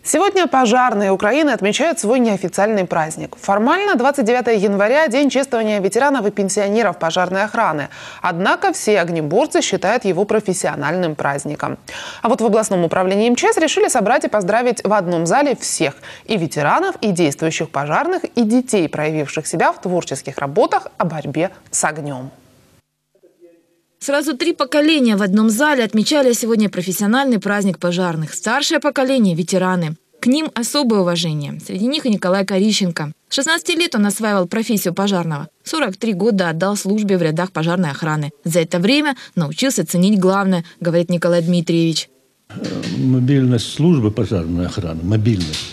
Сегодня пожарные Украины отмечают свой неофициальный праздник. Формально 29 января – день чествования ветеранов и пенсионеров пожарной охраны. Однако все огнеборцы считают его профессиональным праздником. А вот в областном управлении МЧС решили собрать и поздравить в одном зале всех – и ветеранов, и действующих пожарных, и детей, проявивших себя в творческих работах о борьбе с огнем. Сразу 3 поколения в одном зале отмечали сегодня профессиональный праздник пожарных. Старшее поколение – ветераны. К ним особое уважение. Среди них и Николай Корищенко. С 16 лет он осваивал профессию пожарного. 43 года отдал службе в рядах пожарной охраны. За это время научился ценить главное, говорит Николай Дмитриевич. Мобильность службы пожарной охраны, мобильность.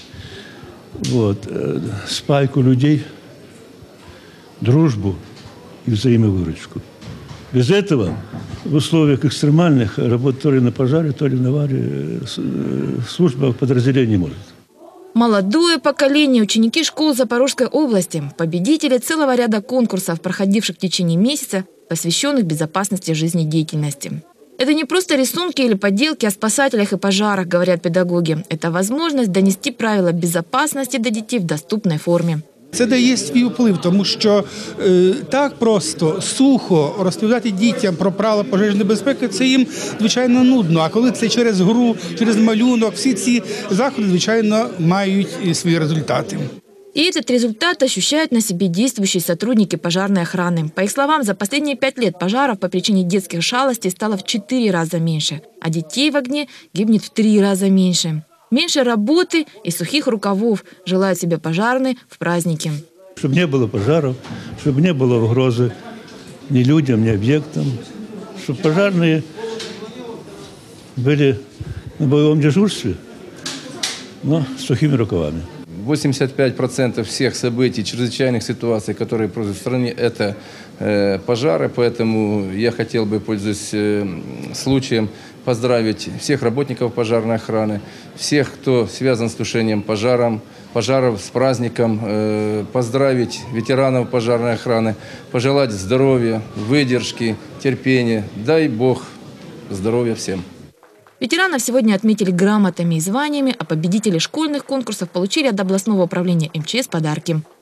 Спайку людей, дружбу и взаимовыручку. Без этого в условиях экстремальных работать то ли на пожаре, то ли на аварии служба подразделения не может. Молодое поколение, ученики школ Запорожской области, победители целого ряда конкурсов, проходивших в течение месяца, посвященных безопасности жизнедеятельности. Это не просто рисунки или поделки о спасателях и пожарах, говорят педагоги. Это возможность донести правила безопасности до детей в доступной форме. Це дає свій вплив, тому що так просто, сухо розповідати дітям про правила пожежної безпеки – це їм, звичайно, нудно. А коли це через гру, через малюнок, всі ці заходи, звичайно, мають свої результати. И этот результат ощущают на себе действующие сотрудники пожарной охраны. По их словам, за последние 5 лет пожаров по причине детских шалостей стало в 4 раза меньше, а детей в огне гибнет в 3 раза меньше. Меньше работы и сухих рукавов желают себе пожарные в празднике. Чтобы не было пожаров, чтобы не было угрозы ни людям, ни объектам. Чтобы пожарные были на боевом дежурстве, но с сухими рукавами. 85% всех событий, чрезвычайных ситуаций, которые происходят в стране, это пожары. Поэтому я хотел бы, пользуясь случаем, поздравить всех работников пожарной охраны, всех, кто связан с тушением пожаров с праздником, поздравить ветеранов пожарной охраны, пожелать здоровья, выдержки, терпения. Дай Бог здоровья всем. Ветеранов сегодня отметили грамотами и званиями, а победители школьных конкурсов получили от областного управления МЧС подарки.